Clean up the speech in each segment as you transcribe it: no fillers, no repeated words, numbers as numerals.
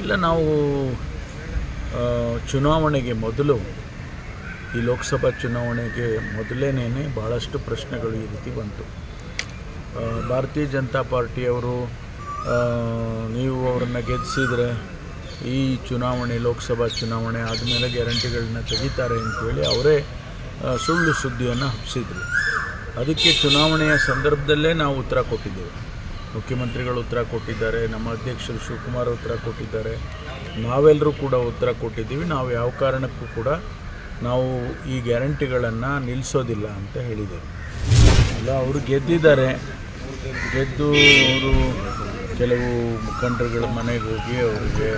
ಇಲ್ಲ ನಾವು ಚುನಾವಣೆಗೆ ಮೊದಲು ಈ ಲೋಕಸಭಾ ಚುನಾವಣೆಗೆ ಮೊದಲೇನೇ ಭಾಳಷ್ಟು ಪ್ರಶ್ನೆಗಳು ಈ ರೀತಿ ಬಂತು. ಭಾರತೀಯ ಜನತಾ ಪಾರ್ಟಿಯವರು ನೀವು ಅವರನ್ನು ಗೆಲ್ಲಿಸಿದರೆ ಈ ಚುನಾವಣೆ ಲೋಕಸಭಾ ಚುನಾವಣೆ ಆದಮೇಲೆ ಗ್ಯಾರಂಟಿಗಳನ್ನ ತೆಗಿತಾರೆ ಅಂತೇಳಿ ಅವರೇ ಸುಳ್ಳು ಸುದ್ದಿಯನ್ನು ಹಬ್ಬಿಸಿದ್ರು. ಅದಕ್ಕೆ ಚುನಾವಣೆಯ ಸಂದರ್ಭದಲ್ಲೇ ನಾವು ಉತ್ತರ ಕೊಟ್ಟಿದ್ದೇವೆ. ಮುಖ್ಯಮಂತ್ರಿಗಳು ಉತ್ತರ ಕೊಟ್ಟಿದ್ದಾರೆ, ನಮ್ಮ ಅಧ್ಯಕ್ಷರು ಶಿವಕುಮಾರ್ ಉತ್ತರ ಕೊಟ್ಟಿದ್ದಾರೆ, ನಾವೆಲ್ಲರೂ ಕೂಡ ಉತ್ತರ ಕೊಟ್ಟಿದ್ದೀವಿ. ನಾವು ಯಾವ ಕಾರಣಕ್ಕೂ ಕೂಡ ನಾವು ಈ ಗ್ಯಾರಂಟಿಗಳನ್ನು ನಿಲ್ಲಿಸೋದಿಲ್ಲ ಅಂತ ಹೇಳಿದ್ದೇವೆ. ಇಲ್ಲ, ಅವರು ಗೆದ್ದಿದ್ದಾರೆ. ಗೆದ್ದು ಅವರು ಕೆಲವು ಮುಖಂಡರುಗಳ ಮನೆಗೆ ಹೋಗಿ ಅವರಿಗೆ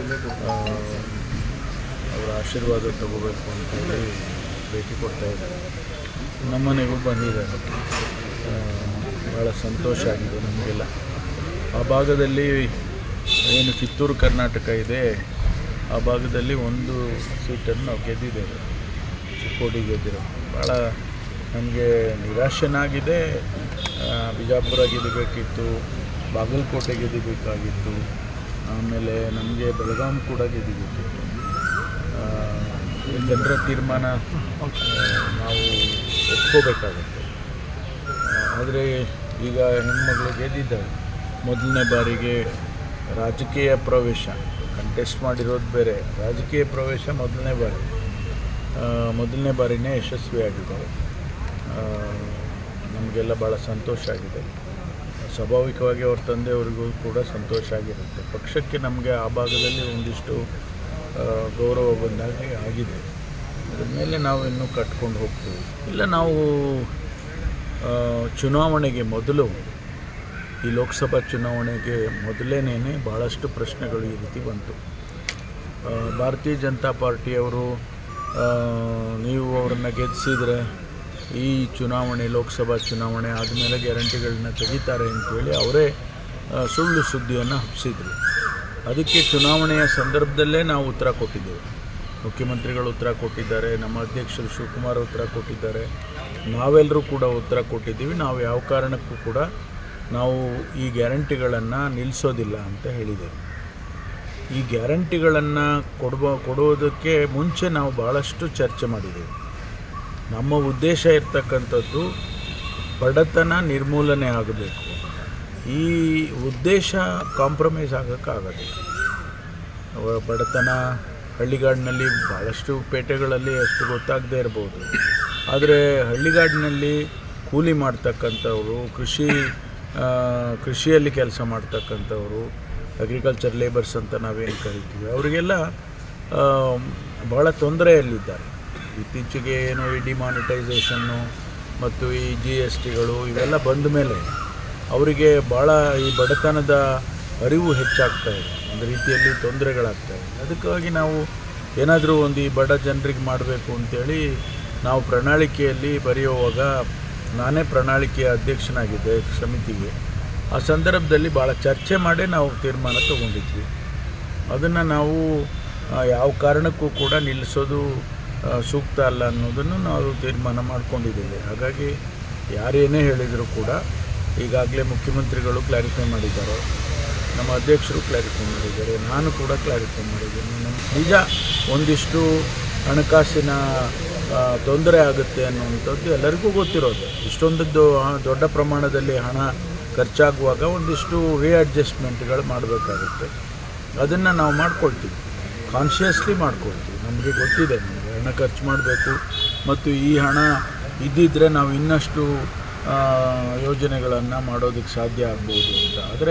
ಅವರ ಆಶೀರ್ವಾದ ತಗೋಬೇಕು ಅಂತೇಳಿ ಭೇಟಿ ಕೊಡ್ತಾಯಿದ್ದಾರೆ. ನಮ್ಮನೆಗೂ ಬಂದಿದ್ದಾರೆ. ಭಾಳ ಸಂತೋಷ ಆಗಿದೆ ನಮಗೆಲ್ಲ. ಆ ಭಾಗದಲ್ಲಿ ಏನು ಕಿತ್ತೂರು ಕರ್ನಾಟಕ ಇದೆ, ಆ ಭಾಗದಲ್ಲಿ ಒಂದು ಸೀಟನ್ನು ನಾವು ಗೆದ್ದಿದ್ದೇವೆ, ಚಿಕ್ಕೋಡಿ ಗೆದ್ದಿರೋ. ಭಾಳ ನಮಗೆ ನಿರಾಶೆನಾಗಿದೆ. ಬಿಜಾಪುರ ಗೆಲ್ಲಬೇಕಿತ್ತು, ಬಾಗಲಕೋಟೆ ಗೆಲ್ಲಬೇಕಾಗಿತ್ತು, ಆಮೇಲೆ ನಮಗೆ ಬೆಳಗಾವಿ ಕೂಡ ಗೆಲ್ಲಬೇಕಿತ್ತು. ಜನರ ತೀರ್ಮಾನ ನಾವು ಒಪ್ಕೋಬೇಕಾಗುತ್ತೆ. ಆದರೆ ಈಗ ಹೆಣ್ಮಗಳು ಗೆದ್ದಿದ್ದಾರೆ. ಮೊದಲನೇ ಬಾರಿಗೆ ರಾಜಕೀಯ ಪ್ರವೇಶ, ಕಂಟೆಸ್ಟ್ ಮಾಡಿರೋದು ಬೇರೆ, ರಾಜಕೀಯ ಪ್ರವೇಶ ಮೊದಲನೇ ಬಾರಿನೇ ಯಶಸ್ವಿಯಾಗಿದ್ದಾರೆ. ನಮಗೆಲ್ಲ ಭಾಳ ಸಂತೋಷ ಆಗಿದೆ. ಸ್ವಾಭಾವಿಕವಾಗಿ ಅವ್ರ ತಂದೆಯವರಿಗೂ ಕೂಡ ಸಂತೋಷ ಆಗಿರುತ್ತೆ. ಪಕ್ಷಕ್ಕೆ ನಮಗೆ ಆ ಭಾಗದಲ್ಲಿ ಒಂದಿಷ್ಟು ಗೌರವ ಬಂದಾಗೆ ಆಗಿದೆ. ಅದ್ರ ಮೇಲೆ ನಾವು ಇನ್ನೂ ಕಟ್ಕೊಂಡು ಹೋಗ್ತೀವಿ. ಇಲ್ಲ, ನಾವು ಚುನಾವಣೆಗೆ ಮೊದಲು ಈ ಲೋಕಸಭಾ ಚುನಾವಣೆಗೆ ಮೊದಲೇನೇ ಭಾಳಷ್ಟು ಪ್ರಶ್ನೆಗಳು ಈ ರೀತಿ ಬಂತು. ಭಾರತೀಯ ಜನತಾ ಪಾರ್ಟಿಯವರು ನೀವು ಅವರನ್ನು ಗೆಲ್ಲಿಸಿದರೆ ಈ ಚುನಾವಣೆ ಲೋಕಸಭಾ ಚುನಾವಣೆ ಆದಮೇಲೆ ಗ್ಯಾರಂಟಿಗಳನ್ನ ತೆಗಿತಾರೆ ಅಂತೇಳಿ ಅವರೇ ಸುಳ್ಳು ಸುದ್ದಿಯನ್ನು ಹಬ್ಬಿಸಿದ್ರು. ಅದಕ್ಕೆ ಚುನಾವಣೆಯ ಸಂದರ್ಭದಲ್ಲೇ ನಾವು ಉತ್ತರ ಕೊಟ್ಟಿದ್ದೇವೆ. ಮುಖ್ಯಮಂತ್ರಿಗಳು ಉತ್ತರ ಕೊಟ್ಟಿದ್ದಾರೆ, ನಮ್ಮ ಅಧ್ಯಕ್ಷರು ಶಿವಕುಮಾರ್ ಉತ್ತರ ಕೊಟ್ಟಿದ್ದಾರೆ, ನಾವೆಲ್ಲರೂ ಕೂಡ ಉತ್ತರ ಕೊಟ್ಟಿದ್ದೀವಿ. ನಾವು ಯಾವ ಕಾರಣಕ್ಕೂ ಕೂಡ ನಾವು ಈ ಗ್ಯಾರಂಟಿಗಳನ್ನು ನಿಲ್ಲಿಸೋದಿಲ್ಲ ಅಂತ ಹೇಳಿದ್ದೇವೆ. ಈ ಗ್ಯಾರಂಟಿಗಳನ್ನು ಕೊಡೋದಕ್ಕೆ ಮುಂಚೆ ನಾವು ಭಾಳಷ್ಟು ಚರ್ಚೆ ಮಾಡಿದ್ದೇವೆ. ನಮ್ಮ ಉದ್ದೇಶ ಇರ್ತಕ್ಕಂಥದ್ದು ಬಡತನ ನಿರ್ಮೂಲನೆ ಆಗಬೇಕು. ಈ ಉದ್ದೇಶ ಕಾಂಪ್ರಮೈಸ್ ಆಗೋಕ್ಕಾಗೋದಿಲ್ಲ. ಬಡತನ ಹಳ್ಳಿಗಾಡಿನಲ್ಲಿ ಭಾಳಷ್ಟು ಪೇಟೆಗಳಲ್ಲಿ ಅಷ್ಟು ಗೊತ್ತಾಗದೇ ಇರ್ಬೋದು. ಆದರೆ ಹಳ್ಳಿಗಾಡಿನಲ್ಲಿ ಕೂಲಿ ಮಾಡ್ತಕ್ಕಂಥವರು, ಕೃಷಿಯಲ್ಲಿ ಕೆಲಸ ಮಾಡ್ತಕ್ಕಂಥವರು, ಅಗ್ರಿಕಲ್ಚರ್ ಲೇಬರ್ಸ್ ಅಂತ ನಾವೇನು ಕರಿತೀವಿ, ಅವರಿಗೆಲ್ಲ ಭಾಳ ತೊಂದರೆಯಲ್ಲಿದ್ದಾರೆ. ಇತ್ತೀಚೆಗೆ ಏನು ಈ ಡಿಮಾನಿಟೈಸೇಷನ್ನು ಮತ್ತು ಈ GSTಗಳು ಇವೆಲ್ಲ ಬಂದ ಮೇಲೆ ಅವರಿಗೆ ಭಾಳ ಈ ಬಡತನದ ಅರಿವು ಹೆಚ್ಚಾಗ್ತಾಯಿದೆ. ಒಂದು ರೀತಿಯಲ್ಲಿ ತೊಂದರೆಗಳಾಗ್ತಾಯಿದೆ. ಅದಕ್ಕಾಗಿ ನಾವು ಏನಾದರೂ ಒಂದು ಈ ಬಡ ಜನರಿಗೆ ಮಾಡಬೇಕು ಅಂತೇಳಿ ನಾವು ಪ್ರಣಾಳಿಕೆಯಲ್ಲಿ ಬರೆಯುವಾಗ, ನಾನೇ ಪ್ರಣಾಳಿಕೆಯ ಅಧ್ಯಕ್ಷನಾಗಿದ್ದೆ ಸಮಿತಿಗೆ. ಆ ಸಂದರ್ಭದಲ್ಲಿ ಭಾಳ ಚರ್ಚೆ ಮಾಡಿ ನಾವು ತೀರ್ಮಾನ ತಗೊಂಡಿದ್ವಿ. ಅದನ್ನು ನಾವು ಯಾವ ಕಾರಣಕ್ಕೂ ಕೂಡ ನಿಲ್ಲಿಸೋದು ಸೂಕ್ತ ಅಲ್ಲ ಅನ್ನೋದನ್ನು ನಾವು ತೀರ್ಮಾನ ಮಾಡ್ಕೊಂಡಿದ್ದೇವೆ. ಹಾಗಾಗಿ ಯಾರೇನೇ ಹೇಳಿದರೂ ಕೂಡ ಈಗಾಗಲೇ ಮುಖ್ಯಮಂತ್ರಿಗಳು ಕ್ಲಾರಿಫೈ ಮಾಡಿದ್ದಾರೆ, ನಮ್ಮ ಅಧ್ಯಕ್ಷರು ಕ್ಲಾರಿಫೈ ಮಾಡಿದ್ದಾರೆ, ನಾನು ಕೂಡ ಕ್ಲಾರಿಫೈ ಮಾಡಿದ್ದೇನೆ. ನಿಜ ಒಂದಿಷ್ಟು ಹಣಕಾಸಿನ ತೊಂದರೆ ಆಗುತ್ತೆ ಅನ್ನುವಂಥದ್ದು ಎಲ್ಲರಿಗೂ ಗೊತ್ತಿರೋದು. ಇಷ್ಟೊಂದು ದೊಡ್ಡ ಪ್ರಮಾಣದಲ್ಲಿ ಹಣ ಖರ್ಚಾಗುವಾಗ ಒಂದಿಷ್ಟು ರೀಅಡ್ಜಸ್ಟ್ಮೆಂಟ್ಗಳು ಮಾಡಬೇಕಾಗುತ್ತೆ. ಅದನ್ನು ನಾವು ಮಾಡ್ಕೊಳ್ತೀವಿ, ಕಾನ್ಷಿಯಸ್ಲಿ ಮಾಡ್ಕೊಳ್ತೀವಿ. ನಮಗೆ ಗೊತ್ತಿದೆ, ನಮಗೆ ಹಣ ಖರ್ಚು ಮಾಡಬೇಕು ಮತ್ತು ಈ ಹಣ ಇದ್ದಿದ್ದರೆ ನಾವು ಇನ್ನಷ್ಟು ಯೋಜನೆಗಳನ್ನು ಮಾಡೋದಕ್ಕೆ ಸಾಧ್ಯ ಆಗ್ಬೋದು ಅಂತ. ಆದರೆ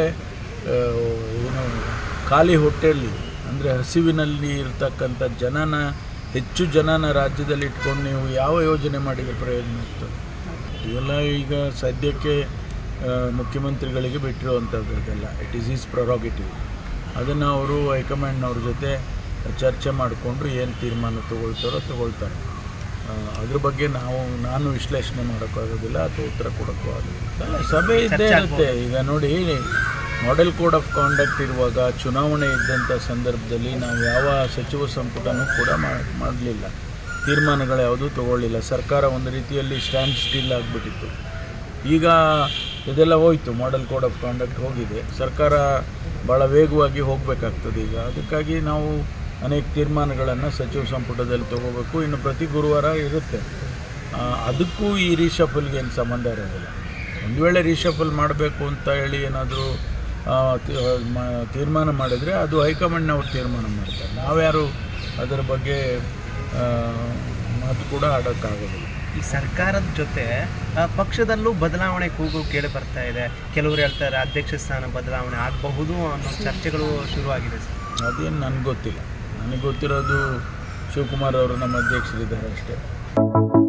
ಏನು ಖಾಲಿ ಹೊಟ್ಟೆಯಲ್ಲಿ, ಅಂದರೆ ಹಸಿವಿನಲ್ಲಿ ಇರ್ತಕ್ಕಂಥ ಹೆಚ್ಚು ಜನನ ರಾಜ್ಯದಲ್ಲಿ ಇಟ್ಕೊಂಡು ನೀವು ಯಾವ ಯೋಜನೆ ಮಾಡಿದರೆ ಪ್ರಯೋಜನ ಇರ್ತದೆ? ಇವೆಲ್ಲ ಈಗ ಸದ್ಯಕ್ಕೆ ಮುಖ್ಯಮಂತ್ರಿಗಳಿಗೆ ಬಿಟ್ಟಿರುವಂಥದ್ದು. ಅದೆಲ್ಲ ಇಟ್ ಈಸ್ ಈಸ್ ಪ್ರೊರಾಗೇಟಿವ್. ಅದನ್ನು ಅವರು ಹೈಕಮಾಂಡ್ನವ್ರ ಜೊತೆ ಚರ್ಚೆ ಮಾಡಿಕೊಂಡು ಏನು ತೀರ್ಮಾನ ತಗೊಳ್ತಾರೆ. ಅದ್ರ ಬಗ್ಗೆ ನಾನು ವಿಶ್ಲೇಷಣೆ ಮಾಡೋಕ್ಕಾಗೋದಿಲ್ಲ ಅಥವಾ ಉತ್ತರ ಕೊಡೋಕ್ಕೂ ಆಗೋದಿಲ್ಲ. ಸಭೆ ಇದ್ದೇ ಇರುತ್ತೆ. ಈಗ ನೋಡಿ, ಮಾಡೆಲ್ ಕೋಡ್ ಆಫ್ ಕಾಂಡಕ್ಟ್ ಇರುವಾಗ, ಚುನಾವಣೆ ಇದ್ದಂಥ ಸಂದರ್ಭದಲ್ಲಿ ನಾವು ಯಾವ ಸಚಿವ ಸಂಪುಟನೂ ಕೂಡ ಮಾಡಲಿಲ್ಲ, ತೀರ್ಮಾನಗಳು ಯಾವುದೂ ತಗೊಳ್ಳಿಲ್ಲ. ಸರ್ಕಾರ ಒಂದು ರೀತಿಯಲ್ಲಿ ಸ್ಟ್ಯಾಂಡ್ ಸ್ಟಿಲ್ ಆಗಿಬಿಟ್ಟಿತ್ತು. ಈಗ ಇದೆಲ್ಲ ಹೋಯಿತು. ಮಾಡೆಲ್ ಕೋಡ್ ಆಫ್ ಕಾಂಡಕ್ಟ್ ಹೋಗಿದೆ. ಸರ್ಕಾರ ಭಾಳ ವೇಗವಾಗಿ ಹೋಗಬೇಕಾಗ್ತದೆ ಈಗ. ಅದಕ್ಕಾಗಿ ನಾವು ಅನೇಕ ತೀರ್ಮಾನಗಳನ್ನು ಸಚಿವ ಸಂಪುಟದಲ್ಲಿ ತೊಗೋಬೇಕು. ಇನ್ನು ಪ್ರತಿ ಗುರುವಾರ ಇರುತ್ತೆ. ಅದಕ್ಕೂ ಈ ರೀಶಫಲ್ಗೆ ಏನು ಸಂಬಂಧ ಇರೋದಿಲ್ಲ. ಒಂದು ವೇಳೆ ರೀಶಫಲ್ ಮಾಡಬೇಕು ಅಂತ ಹೇಳಿ ಏನಾದರೂ ತೀರ್ಮಾನ ಮಾಡಿದರೆ ಅದು ಹೈಕಮಾಂಡ್ನವ್ರು ತೀರ್ಮಾನ ಮಾಡ್ತಾರೆ. ನಾವ್ಯಾರು ಅದರ ಬಗ್ಗೆ ಮಾತು ಕೂಡ ಆಡೋಕ್ಕಾಗೋದಿಲ್ಲ. ಈ ಸರ್ಕಾರದ ಜೊತೆ ಪಕ್ಷದಲ್ಲೂ ಬದಲಾವಣೆ ಕೂಗು ಕೇಳಿ ಬರ್ತಾ ಇದೆ. ಕೆಲವರು ಹೇಳ್ತಾರೆ ಅಧ್ಯಕ್ಷ ಸ್ಥಾನ ಬದಲಾವಣೆ ಆಗಬಹುದು ಅನ್ನೋ ಚರ್ಚೆಗಳು ಶುರುವಾಗಿದೆ ಸರ್. ಅದೇನು ನನಗೆ ಗೊತ್ತಿಲ್ಲ. ನನಗೆ ಗೊತ್ತಿರೋದು ಶಿವಕುಮಾರ್ ಅವರು ನಮ್ಮ ಅಧ್ಯಕ್ಷರಿದ್ದಾರೆ ಅಷ್ಟೇ.